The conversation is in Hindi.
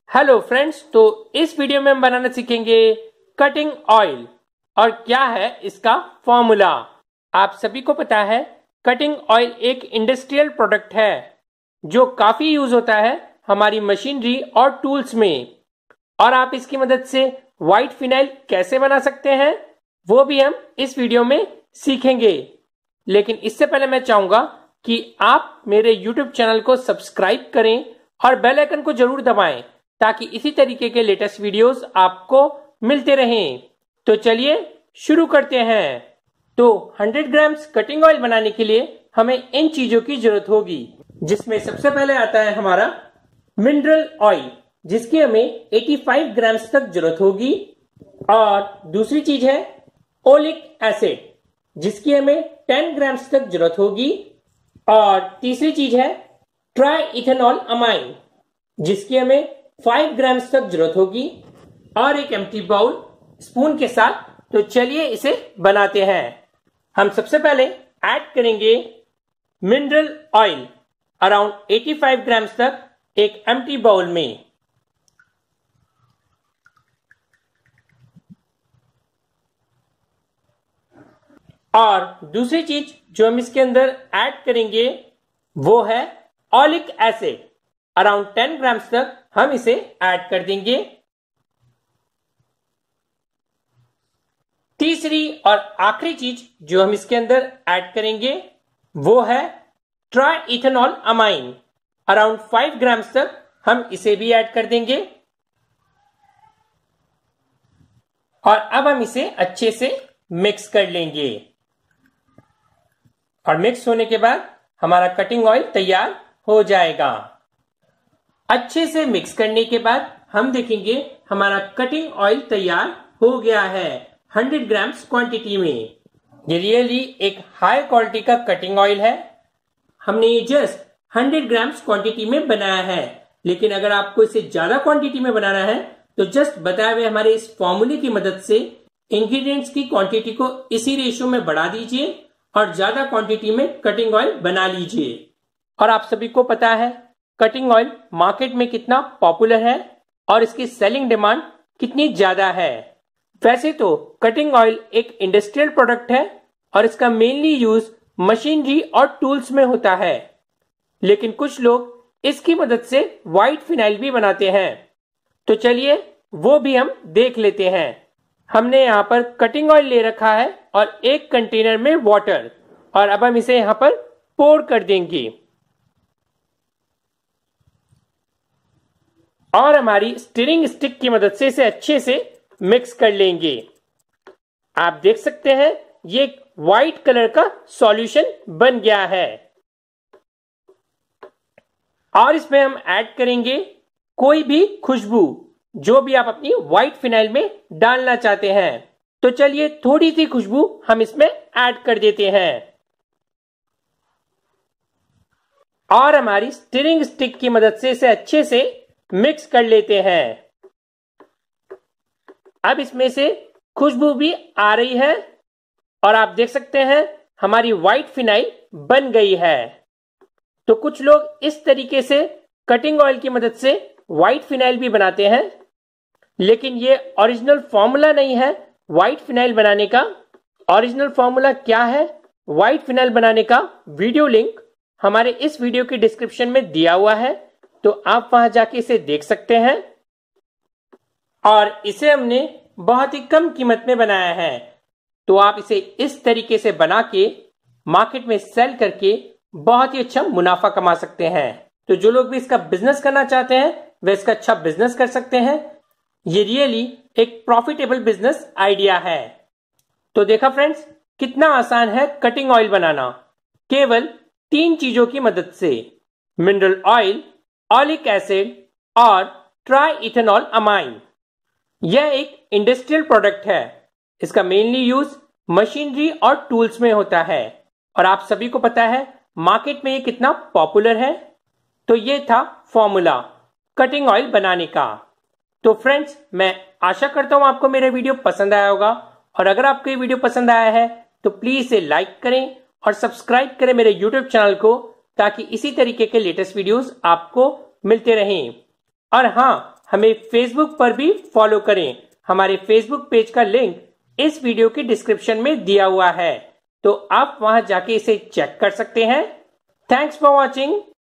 हेलो फ्रेंड्स, तो इस वीडियो में हम बनाना सीखेंगे कटिंग ऑयल और क्या है इसका फॉर्मूला। आप सभी को पता है कटिंग ऑयल एक इंडस्ट्रियल प्रोडक्ट है जो काफी यूज होता है हमारी मशीनरी और टूल्स में। और आप इसकी मदद से व्हाइट फिनाइल कैसे बना सकते हैं वो भी हम इस वीडियो में सीखेंगे। लेकिन इससे पहले मैं चाहूंगा कि आप मेरे YouTube चैनल को सब्सक्राइब करें और बेल आइकन को जरूर दबाएं ताकि इसी तरीके के लेटेस्ट वीडियोस आपको मिलते रहें। तो चलिए शुरू करते हैं। तो 100 ग्राम्स कटिंग ऑयल बनाने के लिए हमें इन चीजों की जरूरत होगी, जिसमें सबसे पहले आता है हमारा मिनरल ऑयल, जिसकी हमें 85 ग्राम्स तक जरूरत होगी। और दूसरी चीज है ओलिक एसिड, जिसकी हमें 10 ग्राम्स तक जरूरत होगी। और तीसरी चीज है ट्राई इथेनॉल अमाइन, जिसकी हमें 5 ग्राम्स तक जरूरत होगी। और एक एम्प्टी बाउल स्पून के साथ। तो चलिए इसे बनाते हैं। हम सबसे पहले ऐड करेंगे मिनरल ऑयल अराउंड 85 ग्राम्स तक एक एम्प्टी बाउल में। और दूसरी चीज जो हम इसके अंदर ऐड करेंगे वो है ओलिक एसिड, अराउंड 10 ग्राम्स तक हम इसे ऐड कर देंगे। तीसरी और आखिरी चीज जो हम इसके अंदर ऐड करेंगे वो है triethanolamine, around 5 grams तक हम इसे भी ऐड कर देंगे। और अब हम इसे अच्छे से मिक्स कर लेंगे। और मिक्स होने के बाद हमारा कटिंग ऑयल तैयार हो जाएगा। अच्छे से मिक्स करने के बाद हम देखेंगे हमारा कटिंग ऑयल तैयार हो गया है 100 ग्राम्स क्वांटिटी में। ये रियली एक हाई क्वालिटी का कटिंग ऑयल है। हमने ये जस्ट 100 ग्राम्स क्वांटिटी में बनाया है, लेकिन अगर आपको इसे ज्यादा क्वांटिटी में बनाना है तो जस्ट बताए हुए हमारे इस फॉर्मूले की मदद से इंग्रेडिएंट्स की क्वांटिटी को इसी रेशियो में बढ़ा दीजिए और ज्यादा क्वांटिटी में कटिंग ऑयल बना लीजिए। और आप सभी को पता है कटिंग ऑयल मार्केट में कितना पॉपुलर है और इसकी सेलिंग डिमांड कितनी ज्यादा है। वैसे तो कटिंग ऑयल एक इंडस्ट्रियल प्रोडक्ट है और इसका मेनली यूज मशीनरी और टूल्स में होता है, लेकिन कुछ लोग इसकी मदद से व्हाइट फिनाइल भी बनाते हैं। तो चलिए वो भी हम देख लेते हैं। हमने यहाँ पर कटिंग ऑयल ले रखा है और एक कंटेनर में वाटर, और अब हम इसे यहाँ पर पोर कर देंगे। और हमारी स्टीयरिंग स्टिक की मदद से इसे अच्छे से मिक्स कर लेंगे। आप देख सकते हैं ये व्हाइट कलर का सॉल्यूशन बन गया है। और इसमें हम ऐड करेंगे कोई भी खुशबू जो भी आप अपनी व्हाइट फिनाइल में डालना चाहते हैं। तो चलिए थोड़ी सी खुशबू हम इसमें ऐड कर देते हैं। और हमारी स्टीयरिंग स्टिक की मदद से इसे अच्छे से मिक्स कर लेते हैं। अब इसमें से खुशबू भी आ रही है और आप देख सकते हैं हमारी व्हाइट फिनाइल बन गई है। तो कुछ लोग इस तरीके से कटिंग ऑयल की मदद से व्हाइट फिनाइल भी बनाते हैं, लेकिन ये ओरिजिनल फॉर्मूला नहीं है व्हाइट फिनाइल बनाने का। ओरिजिनल फॉर्मूला क्या है व्हाइट फिनाइल बनाने का, वीडियो लिंक हमारे इस वीडियो की डिस्क्रिप्शन में दिया हुआ है, तो आप वहां जाके इसे देख सकते हैं। और इसे हमने बहुत ही कम कीमत में बनाया है, तो आप इसे इस तरीके से बना के मार्केट में सेल करके बहुत ही अच्छा मुनाफा कमा सकते हैं। तो जो लोग भी इसका बिजनेस करना चाहते हैं वे इसका अच्छा बिजनेस कर सकते हैं। ये रियली एक प्रॉफिटेबल बिजनेस आइडिया है। तो देखा फ्रेंड्स कितना आसान है कटिंग ऑयल बनाना, केवल 3 चीजों की मदद से, मिनरल ऑयल, ओलिक एसिड और ट्राई इथेनॉल अमाइन। यह एक इंडस्ट्रियल प्रोडक्ट है। इसका मेनली यूज मशीनरी और टूल्स में होता है और आप सभी को पता है मार्केट में ये कितना पॉपुलर है। तो ये था फॉर्मूला कटिंग ऑयल बनाने का। तो फ्रेंड्स मैं आशा करता हूं आपको मेरा वीडियो पसंद आया होगा, और अगर आपको ये वीडियो पसंद आया है तो प्लीज इसे लाइक करें और सब्सक्राइब करें मेरे यूट्यूब चैनल को, ताकि इसी तरीके के लेटेस्ट वीडियोस आपको मिलते रहें। और हाँ, हमें फेसबुक पर भी फॉलो करें। हमारे फेसबुक पेज का लिंक इस वीडियो के डिस्क्रिप्शन में दिया हुआ है, तो आप वहां जाके इसे चेक कर सकते हैं। Thanks for watching.